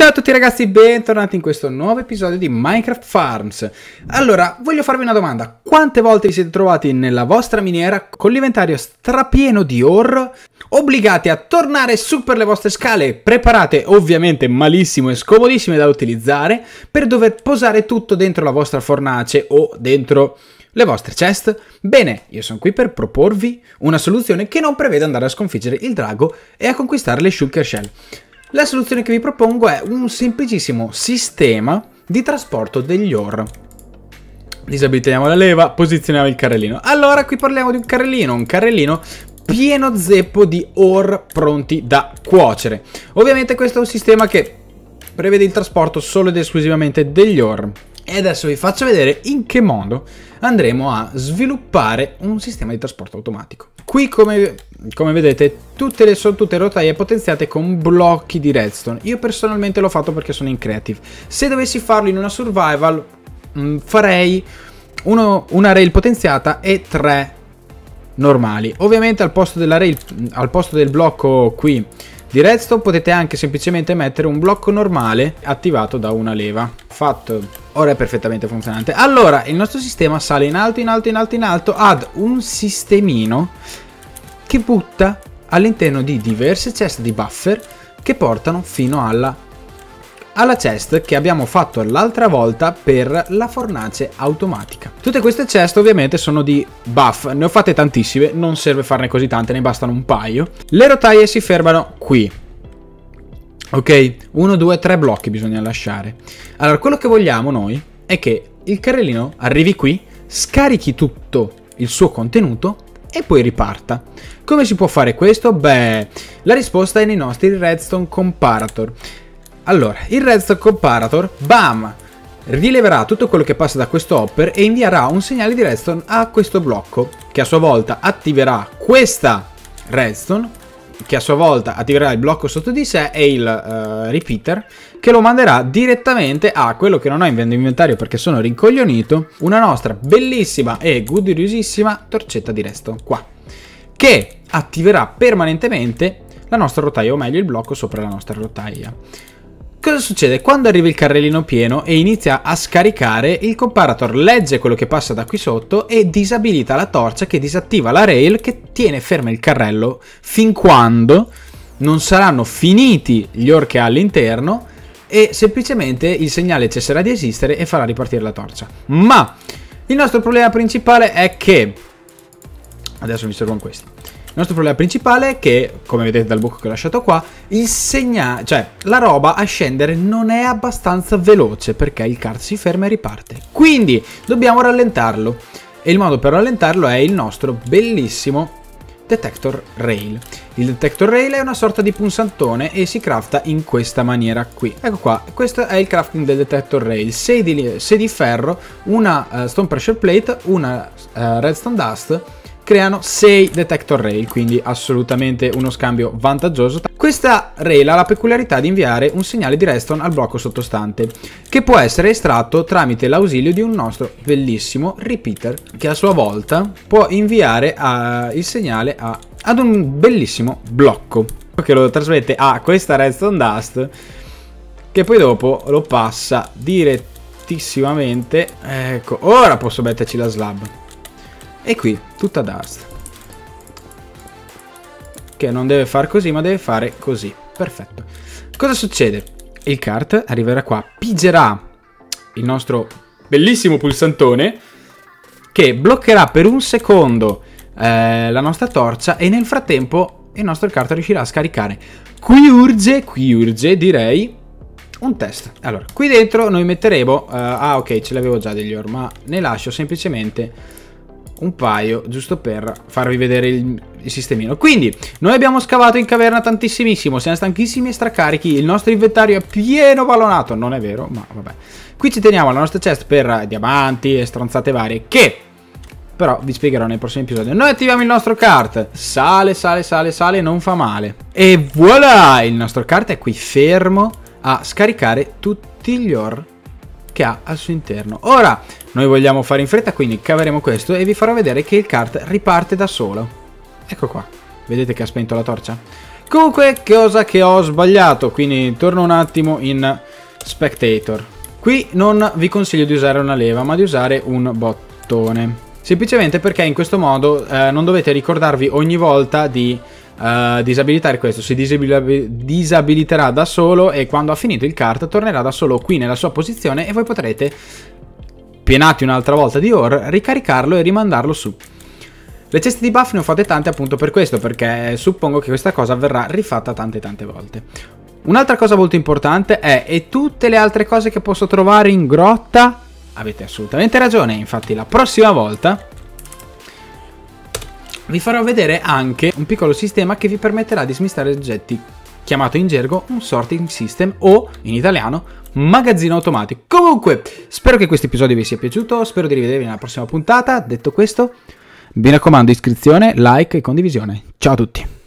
Ciao a tutti ragazzi, bentornati in questo nuovo episodio di Minecraft Farms. Allora, voglio farvi una domanda. Quante volte vi siete trovati nella vostra miniera con l'inventario strapieno di ore, obbligati a tornare su per le vostre scale, preparate ovviamente malissimo e scomodissime da utilizzare, per dover posare tutto dentro la vostra fornace o dentro le vostre chest? Bene, io sono qui per proporvi una soluzione che non prevede andare a sconfiggere il drago e a conquistare le shulker shell. La soluzione che vi propongo è un semplicissimo sistema di trasporto degli ore. Disabilitiamo la leva, posizioniamo il carrellino. Allora, qui parliamo di un carrellino pieno zeppo di ore pronti da cuocere. Ovviamente questo è un sistema che prevede il trasporto solo ed esclusivamente degli ore. E adesso vi faccio vedere in che modo andremo a sviluppare un sistema di trasporto automatico. Qui come vedete sono tutte rotaie potenziate con blocchi di redstone. Io personalmente l'ho fatto perché sono in creative. Se dovessi farlo in una survival farei una rail potenziata e 3 normali. Ovviamente al posto della rail, al posto del blocco qui di redstone potete anche semplicemente mettere un blocco normale attivato da una leva. Fatto. Ora è perfettamente funzionante. Allora, il nostro sistema sale in alto ad un sistemino che butta all'interno di diverse chest di buffer che portano fino alla chest che abbiamo fatto l'altra volta per la fornace automatica. Tutte queste chest ovviamente sono di buff, ne ho fatte tantissime, non serve farne così tante, ne bastano un paio. Le rotaie si fermano qui. Ok, 1, 2, 3 blocchi bisogna lasciare. Allora, quello che vogliamo noi è che il carrellino arrivi qui, scarichi tutto il suo contenuto e poi riparta. Come si può fare questo? Beh, la risposta è nei nostri redstone comparator. Allora, il redstone comparator, bam, rileverà tutto quello che passa da questo hopper e invierà un segnale di redstone a questo blocco, che a sua volta attiverà questa redstone, che a sua volta attiverà il blocco sotto di sé e il repeater, che lo manderà direttamente a quello che non ho in inventario perché sono rincoglionito, una nostra bellissima e gooduriosissima torcetta di redstone qua, che attiverà permanentemente la nostra rotaia, o meglio il blocco sopra la nostra rotaia. Cosa succede? Quando arriva il carrellino pieno e inizia a scaricare, il comparator legge quello che passa da qui sotto e disabilita la torcia che disattiva la rail che tiene fermo il carrello fin quando non saranno finiti gli ore che ha all'interno e semplicemente il segnale cesserà di esistere e farà ripartire la torcia. Ma il nostro problema principale è che... adesso mi servo in questo. Il nostro problema principale è che, come vedete dal buco che ho lasciato qua, il segnale, cioè la roba a scendere non è abbastanza veloce perché il kart si ferma e riparte. Quindi dobbiamo rallentarlo. E il modo per rallentarlo è il nostro bellissimo detector rail. Il detector rail è una sorta di pulsantone e si crafta in questa maniera qui. Ecco qua, questo è il crafting del detector rail. 6 di ferro, una stone pressure plate, una redstone dust, creano 6 detector rail, quindi assolutamente uno scambio vantaggioso. Questa rail ha la peculiarità di inviare un segnale di redstone al blocco sottostante, che può essere estratto tramite l'ausilio di un nostro bellissimo repeater, che a sua volta può inviare il segnale ad un bellissimo blocco, che lo trasmette a questa redstone dust, che poi dopo lo passa direttissimamente. Ecco, ora posso metterci la slab. E qui tutta dust, che non deve fare così ma deve fare così. Perfetto. Cosa succede? Il kart arriverà qua, pigerà il nostro bellissimo pulsantone che bloccherà per un secondo la nostra torcia e nel frattempo il nostro kart riuscirà a scaricare. Qui urge direi un test. Allora, qui dentro noi metteremo ok, ce l'avevo già degli ore, ma ne lascio semplicemente un paio giusto per farvi vedere il sistemino. Quindi noi abbiamo scavato in caverna tantissimissimo, siamo stanchissimi e stracarichi, il nostro inventario è pieno ballonato, non è vero, ma vabbè. Qui ci teniamo la nostra chest per diamanti e stronzate varie che però vi spiegherò nei prossimi episodi. Noi attiviamo il nostro kart, sale, non fa male e voilà, il nostro kart è qui fermo a scaricare tutti gli ore che ha al suo interno. Ora noi vogliamo fare in fretta, quindi caveremo questo e vi farò vedere che il kart riparte da solo. Ecco qua, vedete che ha spento la torcia? Comunque, cosa che ho sbagliato, quindi torno un attimo in Spectator. Qui non vi consiglio di usare una leva, ma di usare un bottone. Semplicemente perché in questo modo non dovete ricordarvi ogni volta di disabilitare questo. Si disabiliterà da solo e quando ha finito il kart tornerà da solo qui nella sua posizione e voi potrete, pienati un'altra volta di ore, ricaricarlo e rimandarlo su. Le ceste di buff ne ho fatte tante appunto per questo, perché suppongo che questa cosa verrà rifatta tante volte. Un'altra cosa molto importante è, e tutte le altre cose che posso trovare in grotta, avete assolutamente ragione, infatti la prossima volta vi farò vedere anche un piccolo sistema che vi permetterà di smistare oggetti, chiamato in gergo un sorting system o, in italiano, magazzino automatico. Comunque, spero che questo episodio vi sia piaciuto, spero di rivedervi nella prossima puntata. Detto questo, mi raccomando, iscrizione, like e condivisione. Ciao a tutti!